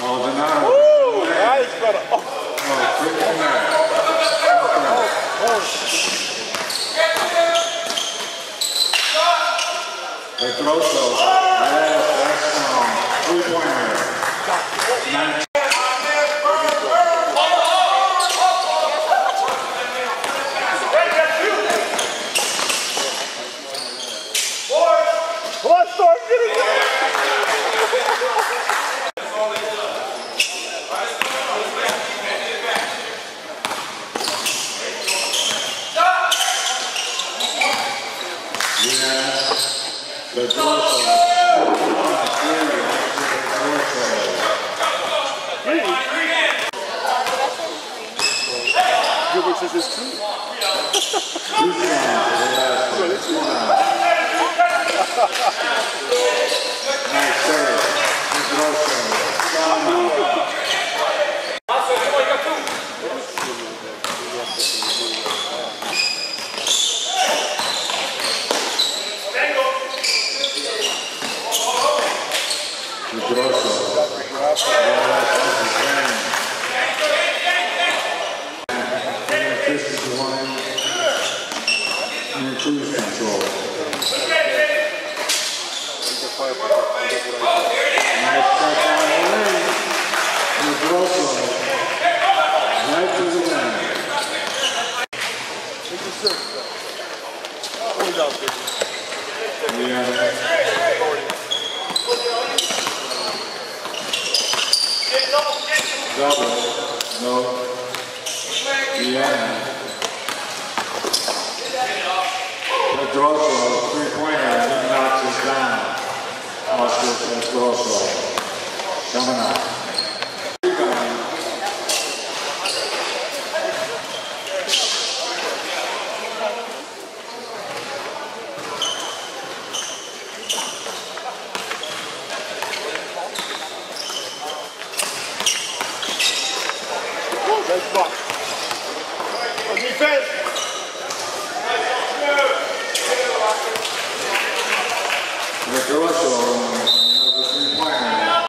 Maldonado. Woo! Nice, brother. Oh. Quick connect. Pedroso. Yes, that's strong. 3-pointer. Come on, Storm, get it! Gilbert says it's true. Nice serve. Cruise control. Nice cut down the lane. Pedroso. Right to the lane. Double. No. Yeah. Pedroso, 3-pointer, and he knocks us down. Oscar Pedroso coming out. Nice block.